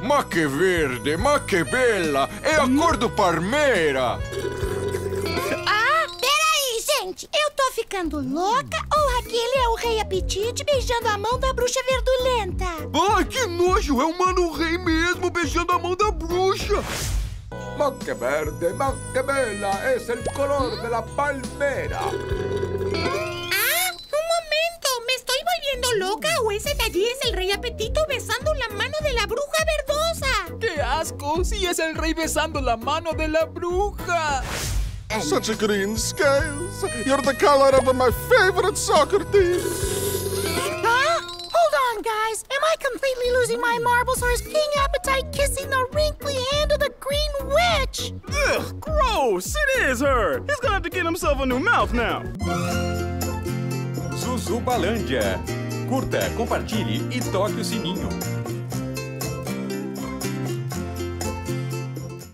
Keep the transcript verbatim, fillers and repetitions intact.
Ma que verde, ma que bela! É a cor do Parmeira! Ah, peraí, gente! Eu tô ficando louca ou aquele é o Rei Apetite beijando a mão da bruxa verdulenta? Ai, que nojo! É o Mano Rei mesmo beijando a mão da bruxa! Ma que verde, ma que bela! Es el color de la palmera! Ah, un momento! ¿Me estoy volviendo loca o ese de allí es el Rey Apetito besando la mano de la bruja verdosa? ¡Qué asco! ¡Sí es el rey besando la mano de la bruja! Such a green scales! You're the color of my favorite soccer team! Huh? Hold on, guys. Am I completely losing my marbles or is King Appetite kissing the wrinkly hand of the Green Witch? Ugh, gross! It is her! He's gonna have to get himself a new mouth now! Zuzubalândia. Curta, compartilhe e toque o sininho.